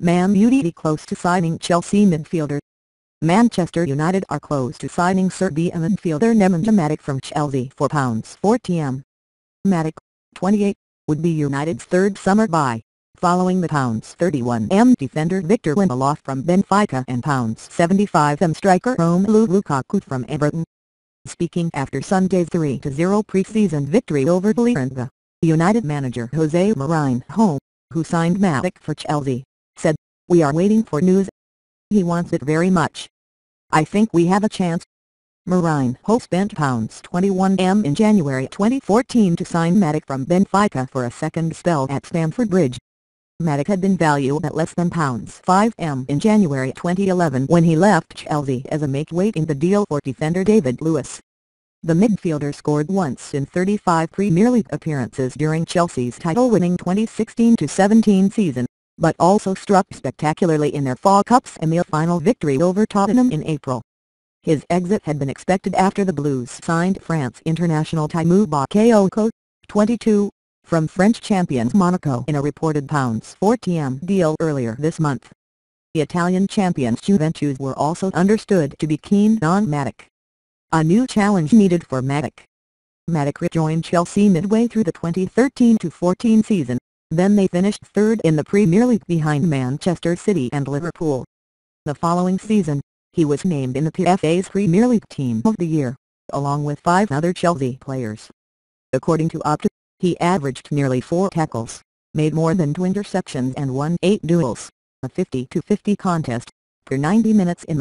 Man United close to signing Chelsea midfielder. Manchester United are close to signing Serbian midfielder Nemanja Matic from Chelsea for £40m. Matic, 28, would be United's third summer buy, following the £31m defender Victor Lindelof from Benfica and £75m striker Romelu Lukaku from Everton. Speaking after Sunday's 3-0 pre-season victory over Benfica, United manager Jose Mourinho, who signed Matic for Chelsea, said, "We are waiting for news. He wants it very much. I think we have a chance." Mourinho spent £21m in January 2014 to sign Matic from Benfica for a second spell at Stamford Bridge. Matic had been valued at less than £5m in January 2011 when he left Chelsea as a make-weight in the deal for defender David Luiz. The midfielder scored once in 35 Premier League appearances during Chelsea's title-winning 2016-17 season, but also struck spectacularly in their FA Cup semi-final victory over Tottenham in April. His exit had been expected after the Blues signed France international Taimu Bakayoko, 22, from French champions Monaco in a reported £40m deal earlier this month. The Italian champions Juventus were also understood to be keen on Matic. A new challenge needed for Matic. Matic rejoined Chelsea midway through the 2013-14 season, then they finished third in the Premier League behind Manchester City and Liverpool. The following season, he was named in the PFA's Premier League Team of the Year, along with 5 other Chelsea players. According to Opta, he averaged nearly 4 tackles, made more than 2 interceptions and won 8 duels, a 50-50 contest, per 90 minutes in the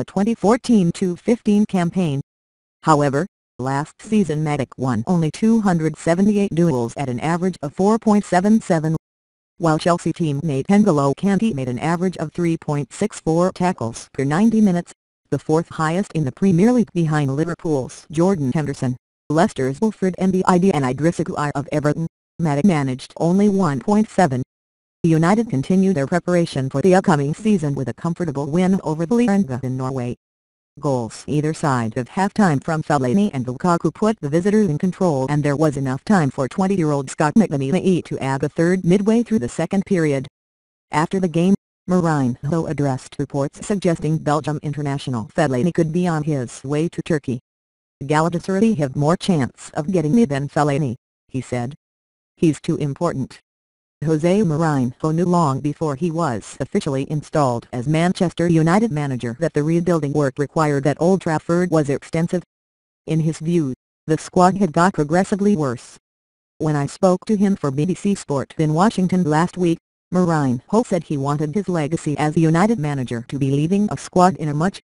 2014-15 campaign. However, last season Matic won only 278 duels at an average of 4.77, while Chelsea teammate N'Golo Kante made an average of 3.64 tackles per 90 minutes, the 4th highest in the Premier League behind Liverpool's Jordan Henderson, Leicester's Wilfred Ndidi and Idrissa Gueye of Everton. Matic managed only 1.7. United continued their preparation for the upcoming season with a comfortable win over Benfica in Norway. Goals either side of half-time from Fellaini and Lukaku put the visitors in control, and there was enough time for 20-year-old Scott McTominay to add a third midway through the second period. After the game, Mourinho addressed reports suggesting Belgium international Fellaini could be on his way to Turkey. "Galatasaray have more chance of getting me than Fellaini," he said. "He's too important." Jose Mourinho knew long before he was officially installed as Manchester United manager that the rebuilding work required at Old Trafford was extensive. In his view, the squad had got progressively worse. "When I spoke to him for BBC Sport in Washington last week, Mourinho said he wanted his legacy as United manager to be leaving a squad in a much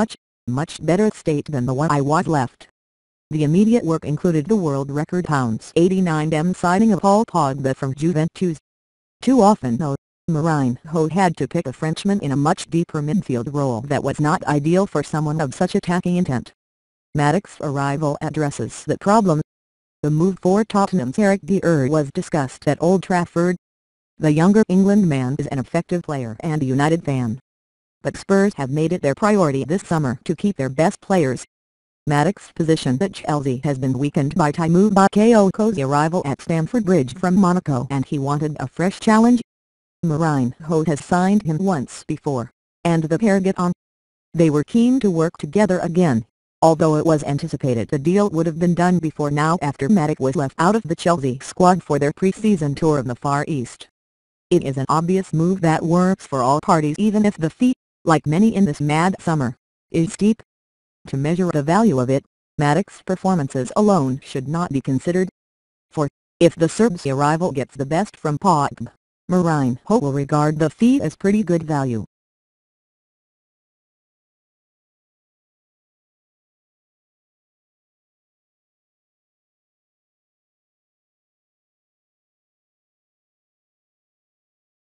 better state than the one I was left." The immediate work included the world record £89m signing of Paul Pogba from Juventus. Too often though, Mourinho had to pick a Frenchman in a much deeper midfield role that was not ideal for someone of such attacking intent. Matic's arrival addresses that problem. The move for Tottenham's Eric Dier was discussed at Old Trafford. The younger England man is an effective player and a United fan, but Spurs have made it their priority this summer to keep their best players. Matic's position at Chelsea has been weakened by Taimu Bakayoko's arrival at Stamford Bridge from Monaco, and he wanted a fresh challenge. Mourinho has signed him once before, and the pair get on. They were keen to work together again, although it was anticipated the deal would have been done before now after Matic was left out of the Chelsea squad for their pre-season tour of the Far East. It is an obvious move that works for all parties, even if the fee, like many in this mad summer, is steep. To measure the value of it, Matic's performances alone should not be considered. For, if the Serb's arrival gets the best from Pogba, Mourinho will regard the fee as pretty good value.